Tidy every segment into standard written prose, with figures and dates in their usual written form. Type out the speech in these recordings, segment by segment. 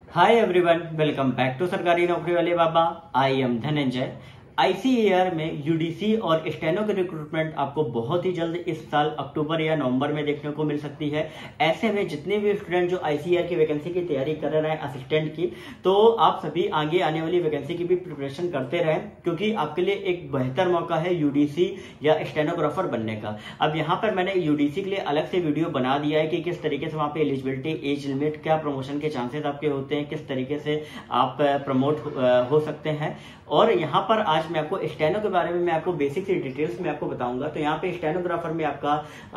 Hi everyone, welcome back to सरकारी नौकरी वाले बाबा। I am Dhananjay. आईसीएआर में यूडीसी और स्टेनो की रिक्रूटमेंट आपको बहुत ही जल्द इस साल अक्टूबर या नवंबर में देखने को मिल सकती है। ऐसे में जितने भी स्टूडेंट जो आईसीएआर की वैकेंसी की तैयारी कर रहे हैं असिस्टेंट की, तो आप सभी आगे आने वाली वैकेंसी की भी प्रिपरेशन करते रहें, क्योंकि आपके लिए एक बेहतर मौका है यूडीसी या स्टेनोग्राफर बनने का। अब यहाँ पर मैंने यूडीसी के लिए अलग से वीडियो बना दिया है कि किस तरीके से वहाँ पे एलिजिबिलिटी, एज लिमिट, क्या प्रमोशन के चांसेस आपके होते हैं, किस तरीके से आप प्रमोट हो सकते हैं। और यहाँ पर आज मैं आपको स्टेनो के बारे में मैं आपको बेसिक सी डिटेल्स में आपको बताऊंगा। तो यहाँ पे स्टेनोग्राफर में आपका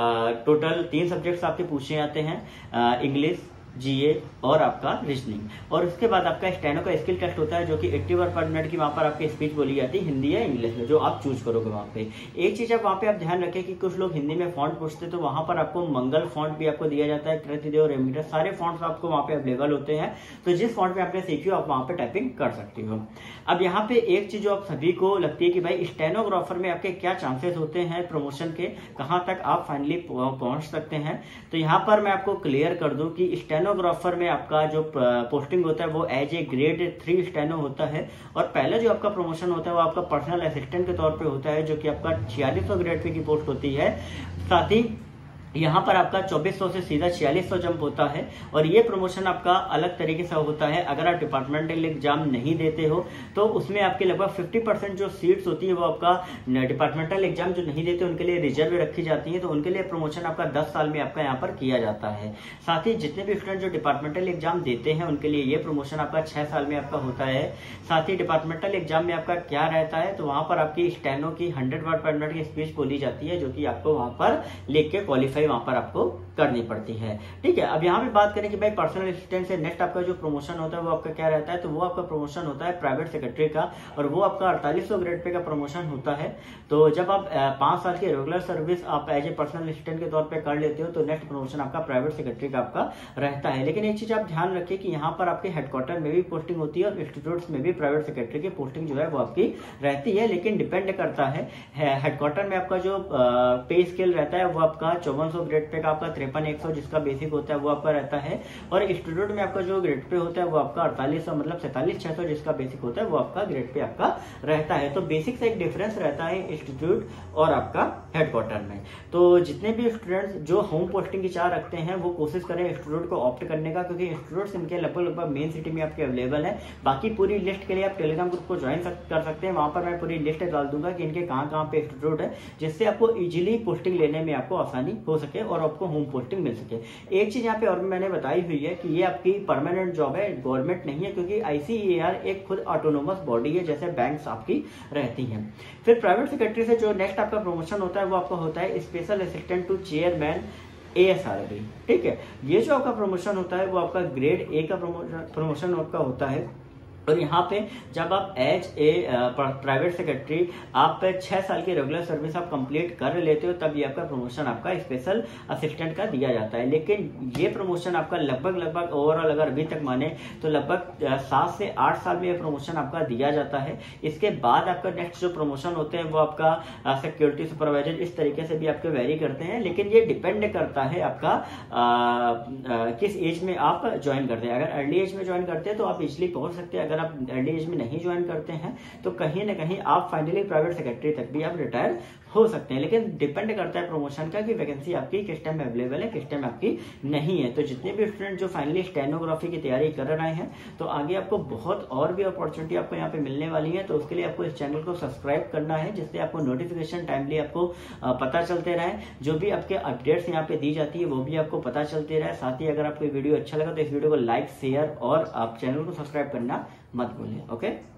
टोटल 3 सब्जेक्ट्स आपके पूछे जाते हैं, इंग्लिश, जीए और आपका रीजनिंग। और उसके बाद आपका स्टेनो का स्किल टेस्ट होता है, जो कि 80 वर्ड पर मिनट की वहां पर आपकी स्पीच बोली जाती है, हिंदी या इंग्लिश में, जो आप चूज करोगे वहां पे। एक चीज आप वहां पे आप ध्यान रखें कि कुछ लोग हिंदी में फॉन्ट पूछते हैं, तो वहां पर आपको मंगल फॉन्ट भी आपको दिया जाता है, कृतिदेव, रेमिडस, सारे फॉन्ट्स आपको वहां पे अवेलेबल होते हैं। तो जिस फॉन्ट में आपने सीखी हो आप वहां पे टाइपिंग कर सकती हो। अब यहाँ पे एक चीज जो आप सभी को लगती है कि भाई स्टेनोग्राफर में आपके क्या चांसेस होते हैं प्रमोशन के, कहां तक आप फाइनली पहुंच सकते हैं, तो यहाँ पर मैं आपको क्लियर कर दूं कि स्टेनोग्राफर में आपका जो पोस्टिंग होता है वो एज ए ग्रेड 3 स्टेनो होता है। और पहला जो आपका प्रमोशन होता है वो आपका पर्सनल असिस्टेंट के तौर पे होता है, जो कि आपका 4600 ग्रेड पे की पोस्ट होती है। साथ ही यहाँ पर आपका 2400 से सीधा 4600 जंप होता है। और ये प्रमोशन आपका अलग तरीके से होता है, अगर आप डिपार्टमेंटल एग्जाम नहीं देते हो तो उसमें आपके लगभग 50% जो सीट्स होती है वो आपका डिपार्टमेंटल एग्जाम जो नहीं देते उनके लिए रिजर्व रखी जाती है। तो उनके लिए प्रमोशन आपका 10 साल में आपका यहाँ पर किया जाता है। साथ ही जितने भी स्टूडेंट जो डिपार्टमेंटल एग्जाम देते हैं उनके लिए ये प्रमोशन आपका 6 साल में आपका होता है। साथ ही डिपार्टमेंटल एग्जाम में आपका क्या रहता है, तो वहां पर आपकी स्टेनो की 100 वर्ड पर मिनट की स्पीच बोली जाती है, जो कि आपको वहां पर लिख के क्वालिफाई वहां पर आपको करनी पड़ती है। ठीक है, अब यहाँ पे बात करें कि भाई पर्सनल असिस्टेंट से नेक्स्ट आपका जो प्रमोशन होता है वो आपका क्या रहता है, तो वो आपका प्रमोशन होता है प्राइवेट सेक्रेटरी का, और वो आपका 4800 ग्रेड पे का प्रमोशन होता है। तो जब आप 5 साल की रेगुलर सर्विस आप एज ए पर्सनल असिस्टेंट के तौर पे कर लेते हो तो नेक्स्ट प्रमोशन आपका प्राइवेट सेक्रेटरी का आपका रहता है। लेकिन एक चीज आप ध्यान रखिए कि यहाँ पर आपके हेडक्वार्टर में भी पोस्टिंग होती है और इंस्टीट्यूट्स में भी प्राइवेट सेक्रेटरी की पोस्टिंग जो है वो आपकी रहती है, लेकिन डिपेंड करता है। हेडक्वार्टर में आपका जो पे स्केल रहता है वो आपका 5400 ग्रेड पे का आपका 53,100 जिसका बेसिक होता है वो आपका रहता है। और इंस्टीट्यूट में आपका जो ग्रेड पे होता है वो आपका 4800 मतलब 47,600 जिसका बेसिक होता है वो आपका ग्रेड पे आपका रहता है। तो बेसिक से एक डिफरेंस रहता है इंस्टीट्यूट और आपका हेडक्वार्टर में। तो जितने भी स्टूडेंट्स जो होम पोस्टिंग की चाह रखते हैं वो कोशिश करें इंस्टीट्यूट को ऑप्ट करने का, क्योंकि इंस्टीट्यूट इनके लगभग मेन सिटी में आपके अवेलेबल है। बाकी पूरी लिस्ट के लिए आप टेलीग्राम ग्रुप को ज्वाइन कर सकते हैं, वहां पर मैं पूरी लिस्ट डाल दूंगा कि इनके कहाँ पे इंस्टीट्यूट है, जिससे आपको इजीली पोस्टिंग लेने में आपको आसानी हो सके और आपको होम पोस्टिंग मिल सके। एक चीज यहाँ पे और मैंने बताई हुई है कि ये आपकी परमानेंट जॉब है, गवर्नमेंट नहीं है, क्योंकि आईसीएआर एक खुद ऑटोनोमस बॉडी है जैसे बैंक्स आपकी रहती हैं। फिर प्राइवेट सेक्रेटरी से जो नेक्स्ट आपका प्रमोशन होता है वो आपका होता है special assistant to chairman ASRB. ठीक है, ये जो आपका प्रमोशन होता है वो आपका ग्रेड ए का प्रमोशन आपका होता है। और यहाँ पे जब आप एज ए प्राइवेट सेक्रेटरी आप 6 साल की रेगुलर सर्विस आप कंप्लीट कर लेते हो तब ये आपका प्रमोशन आपका स्पेशल असिस्टेंट का दिया जाता है। लेकिन ये प्रमोशन आपका लगभग ओवरऑल अगर अभी तक माने तो लगभग 7 से 8 साल में ये प्रमोशन आपका दिया जाता है। इसके बाद आपका नेक्स्ट जो प्रमोशन होते हैं वो आपका सिक्योरिटी सुपरवाइजर, इस तरीके से भी आपके वेरी करते हैं। लेकिन ये डिपेंड करता है आपका किस एज में आप ज्वाइन करते हैं। अगर अर्ली एज में ज्वाइन करते हैं तो आप इजिली पहुंच सकते हैं, अगर आप अर्ली एज में नहीं ज्वाइन करते हैं तो कहीं ना कहीं आप फाइनली प्राइवेट सेक्रेटरी तक भी आप रिटायर हो सकते हैं। लेकिन डिपेंड करता है प्रमोशन का कि वैकेंसी आपकी किस टाइम अवेलेबल है, किस टाइम आपकी नहीं है। तो जितने भी स्टूडेंट जो फाइनली स्टेनोग्राफी की तैयारी कर रहे हैं तो आगे आपको बहुत और भी अपॉर्चुनिटी आपको यहाँ पे मिलने वाली है। तो उसके लिए आपको इस चैनल को सब्सक्राइब करना है, जिससे आपको नोटिफिकेशन टाइमली आपको पता चलते रहे, जो भी आपके अपडेट्स यहाँ पे दी जाती है वो भी आपको पता चलते रहे। साथ ही अगर आपको वीडियो अच्छा लगा तो इस वीडियो को लाइक, शेयर और आप चैनल को सब्सक्राइब करना मत भूलें। ओके।